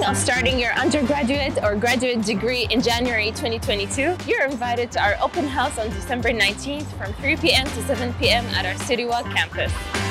Planning on starting your undergraduate or graduate degree in January 2022? You're invited to our open house on December 19th from 3 p.m. to 7 p.m. at our Citywalk campus.